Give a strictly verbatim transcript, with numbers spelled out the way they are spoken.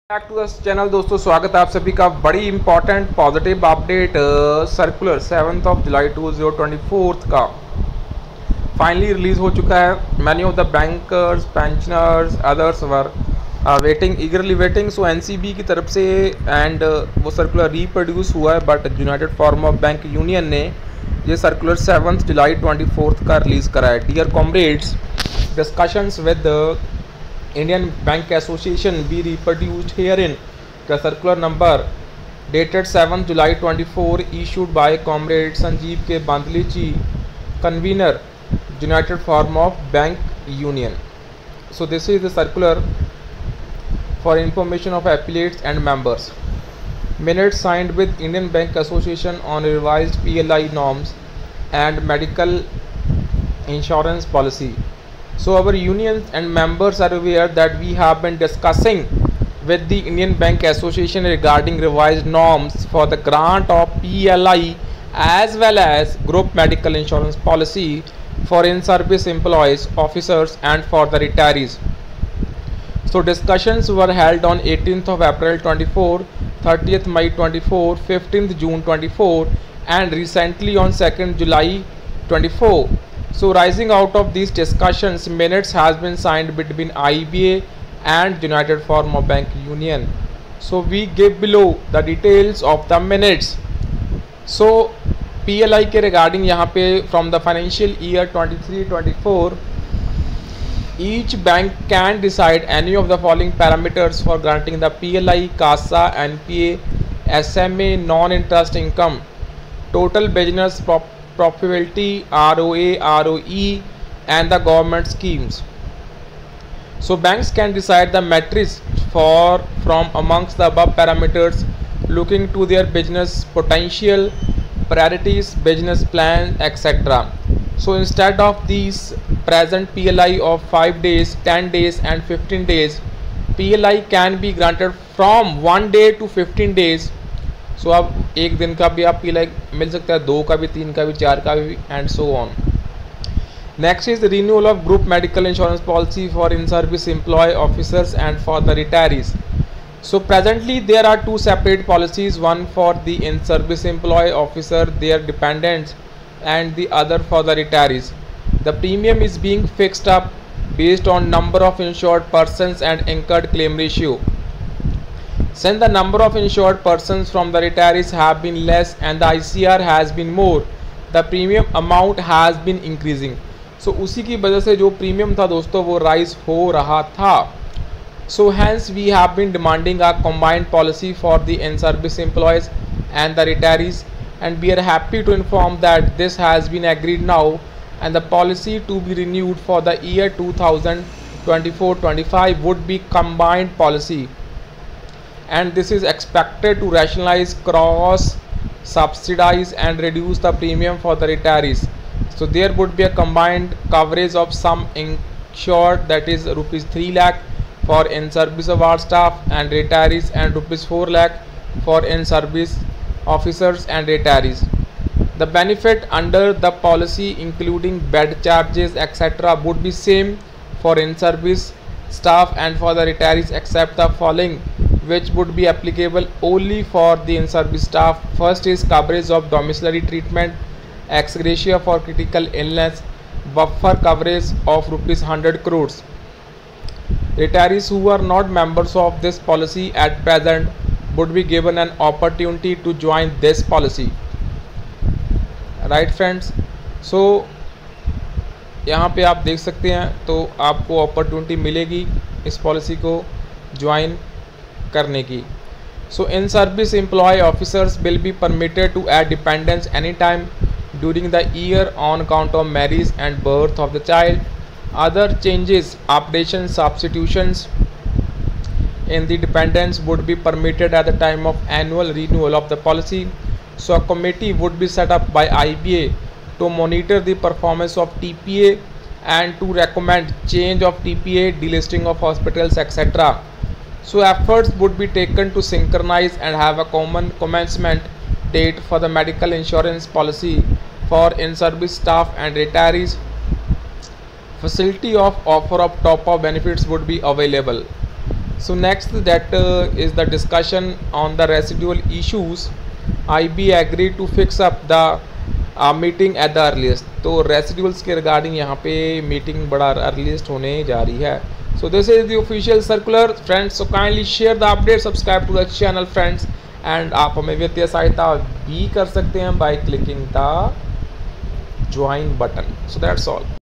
Back to the channel. दोस्तों स्वागत है आप सभी का। बड़ी important positive update circular seventh of July two thousand twenty four का फाइनली रिलीज हो चुका है। Many of the bankers, pensioners, others were waiting eagerly waiting. So NCB की तरफ से एंड uh, वो सर्कुलर रीप्रोड्यूस हुआ है, but united forum of bank union ने ये circular seventh July twenty fourth का रिलीज़ करा है। Dear comrades, discussions with the Indian Bank Association be reproduced herein. The circular number dated seventh July twenty-four issued by Comrade Sanjeev K. Bandlichi, convener, United Forum of Bank Union. So this is the circular for information of affiliates and members. Minutes signed with Indian Bank Association on revised P L I norms and medical insurance policy. So our unions and members are aware that we have been discussing with the Indian Bank Association regarding revised norms for the grant of P L I as well as group medical insurance policy for in-service employees, officers and for the retirees. So discussions were held on eighteenth of April twenty-four, thirtieth May twenty-four, fifteenth June twenty-four and recently on second July twenty-four. So rising out of these discussions, minutes has been signed between I B A and United Forum of Bank Union. So we give below the details of the minutes. So P L I के regarding यहाँ पे from the financial year twenty-three twenty-four, each bank can decide any of the following parameters for granting the P L I, CASA, N P A, S M A, non-interest income, total business prop profitability, R O A, R O E and the government schemes. So banks can decide the metrics for from amongst the above parameters looking to their business potential, priorities, business plan, et cetera. So instead of these present P L I of five days, ten days and fifteen days, P L I can be granted from one day to fifteen days. So so, अब एक दिन का भी आप P like मिल सकता है, दो का भी, तीन का भी, चार का भी and so on. Next is renewal of group medical insurance policy for in service employ officers and for the retirees. So presently there are two separate policies, one for the in service employ officer, their dependents and the other for the retirees. The premium is being fixed up based on number of insured persons and incurred claim ratio. Since the number of insured persons from the retirees have been less and the I C R has been more, the premium amount has been increasing. So उसी की वजह से जो premium था दोस्तों वो rise हो रहा था. So hence we have been demanding a combined policy for the in-service employees and the retirees, and we are happy to inform that this has been agreed now and the policy to be renewed for the year two thousand twenty-four twenty-five would be combined policy. And this is expected to rationalize, cross subsidize and reduce the premium for the retirees. So there would be a combined coverage of some insured, that is rupees three lakh for in service of our staff and retirees and rupees four lakh for in service officers and retirees. The benefit under the policy including bed charges etc would be same for in service staff and for the retirees except the following, which would be applicable only for the in-service staff. First is coverage of domiciliary treatment, ex gratia for critical illness, buffer coverage of rupees one hundred crores. Retirees who are not members of this policy at present would be given an opportunity to join this policy. Right friends, so यहाँ पे आप देख सकते हैं तो आपको opportunity मिलेगी इस पॉलिसी को ज्वाइन करने की. So in service employ officers will be permitted to add dependents any time during the year on account of marriage and birth of the child. Other changes, updation, substitutions in the dependents would be permitted at the time of annual renewal of the policy. So a committee would be set up by I B A to monitor the performance of T P A and to recommend change of T P A, delisting of hospitals etc. So efforts would be taken to synchronize and have a common commencement date for the medical insurance policy for in-service staff and retirees. Facility of offer of top-up benefits would be available. So next that uh, is the discussion on the residual issues. I B agreed to fix up the uh, meeting at the earliest. तो residuals के regarding यहाँ पे meeting बड़ा earliest होने जा रही है. So this is the official circular friends. So kindly share the update, subscribe to the channel friends, and आप हमें वित्तीय सहायता भी कर सकते हैं by clicking the join button. So that's all.